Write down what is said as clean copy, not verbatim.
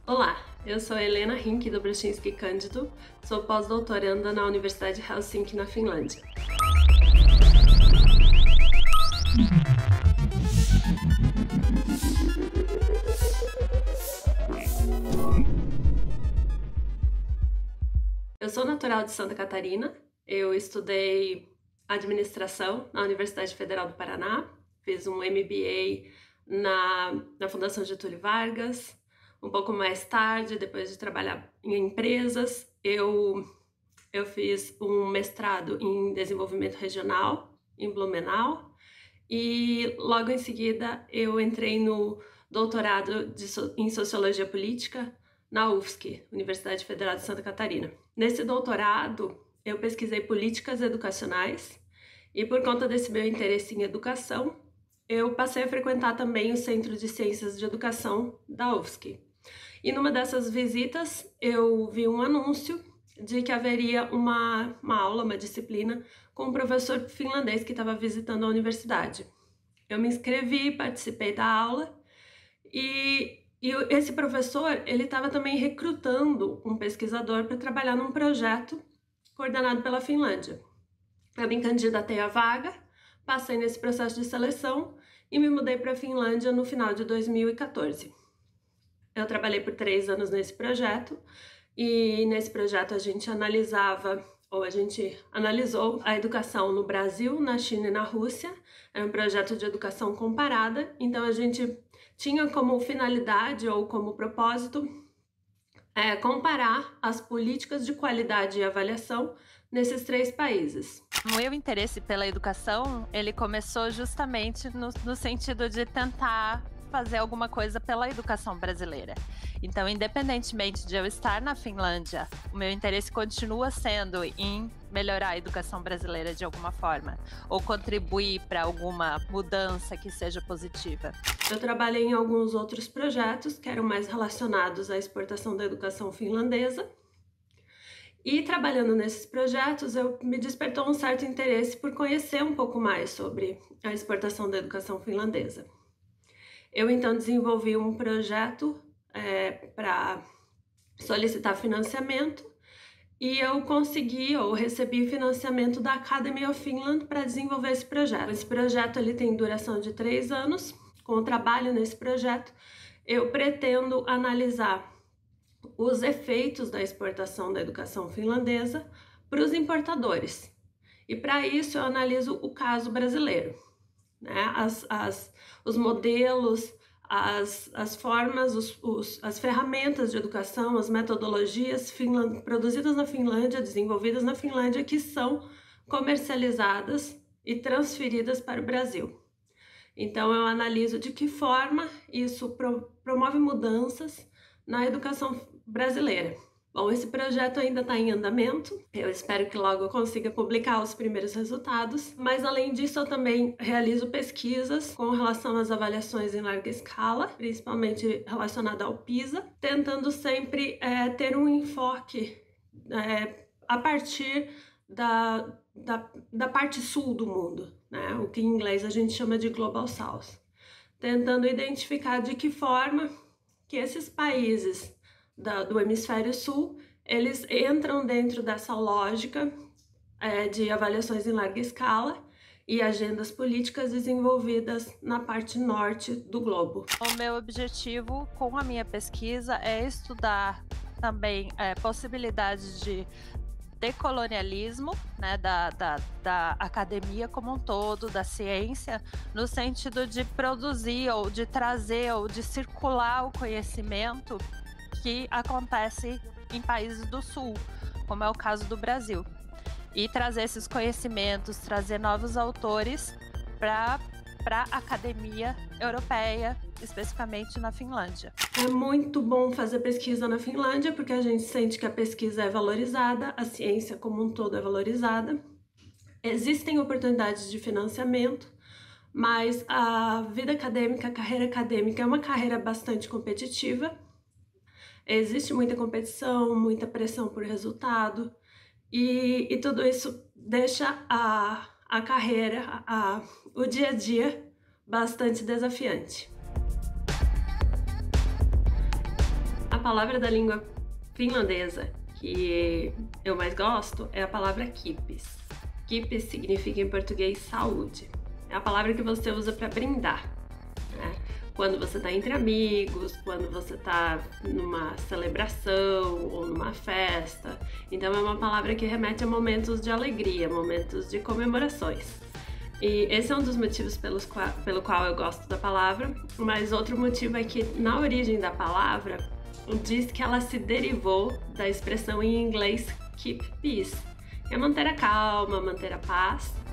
Olá, eu sou Helena Rink do Brushinski Cândido, sou pós-doutoranda na Universidade de Helsinki, na Finlândia. Eu sou natural de Santa Catarina, eu estudei administração na Universidade Federal do Paraná, fiz um MBA na Fundação Getúlio Vargas. Um pouco mais tarde, depois de trabalhar em empresas, eu fiz um mestrado em desenvolvimento regional em Blumenau e logo em seguida eu entrei no doutorado em Sociologia Política na UFSC, Universidade Federal de Santa Catarina. Nesse doutorado eu pesquisei políticas educacionais e por conta desse meu interesse em educação, eu passei a frequentar também o Centro de Ciências de Educação da UFSC. E numa dessas visitas eu vi um anúncio de que haveria uma aula, uma disciplina com um professor finlandês que estava visitando a universidade. Eu me inscrevi, participei da aula e esse professor ele estava também recrutando um pesquisador para trabalhar num projeto coordenado pela Finlândia. Eu me candidatei à vaga, passei nesse processo de seleção e me mudei para a Finlândia no final de 2014. Eu trabalhei por 3 anos nesse projeto e nesse projeto a gente analisou a educação no Brasil, na China e na Rússia. Era um projeto de educação comparada, então a gente tinha como finalidade ou como propósito comparar as políticas de qualidade e avaliação nesses 3 países. O meu interesse pela educação, ele começou justamente no sentido de tentar fazer alguma coisa pela educação brasileira. Então, independentemente de eu estar na Finlândia, o meu interesse continua sendo em melhorar a educação brasileira de alguma forma, ou contribuir para alguma mudança que seja positiva. Eu trabalhei em alguns outros projetos que eram mais relacionados à exportação da educação finlandesa. E trabalhando nesses projetos, me despertou um certo interesse por conhecer um pouco mais sobre a exportação da educação finlandesa. Eu então desenvolvi um projeto para solicitar financiamento e eu recebi financiamento da Academy of Finland para desenvolver esse projeto. Esse projeto ele tem duração de 3 anos. Com o trabalho nesse projeto, eu pretendo analisar os efeitos da exportação da educação finlandesa para os importadores. E para isso eu analiso o caso brasileiro, né? Os modelos, as formas, as ferramentas de educação, as metodologias produzidas na Finlândia, desenvolvidas na Finlândia, que são comercializadas e transferidas para o Brasil. Então eu analiso de que forma isso promove mudanças na educação brasileira. Bom, esse projeto ainda está em andamento, eu espero que logo eu consiga publicar os primeiros resultados, mas além disso eu também realizo pesquisas com relação às avaliações em larga escala, principalmente relacionada ao PISA, tentando sempre ter um enfoque a partir da parte sul do mundo, né? O que em inglês a gente chama de Global South, tentando identificar de que forma que esses países do hemisfério sul, eles entram dentro dessa lógica de avaliações em larga escala e agendas políticas desenvolvidas na parte norte do globo. O meu objetivo com a minha pesquisa é estudar também possibilidades de decolonialismo, né, da academia como um todo, da ciência, no sentido de produzir ou de trazer ou de circular o conhecimento que acontece em países do sul, como é o caso do Brasil, e trazer esses conhecimentos, trazer novos autores para a academia europeia, especificamente na Finlândia. É muito bom fazer pesquisa na Finlândia, porque a gente sente que a pesquisa é valorizada, a ciência como um todo é valorizada. Existem oportunidades de financiamento, mas a vida acadêmica, a carreira acadêmica é uma carreira bastante competitiva. Existe muita competição, muita pressão por resultado, e tudo isso deixa a carreira, o dia a dia, bastante desafiante. A palavra da língua finlandesa que eu mais gosto é a palavra kipis. Kipis significa em português saúde. É a palavra que você usa para brindar, né? Quando você está entre amigos, quando você está numa celebração ou numa festa. Então é uma palavra que remete a momentos de alegria, momentos de comemorações. E esse é um dos motivos pelo qual eu gosto da palavra, mas outro motivo é que na origem da palavra diz que ela se derivou da expressão em inglês keep peace, que é manter a calma, manter a paz.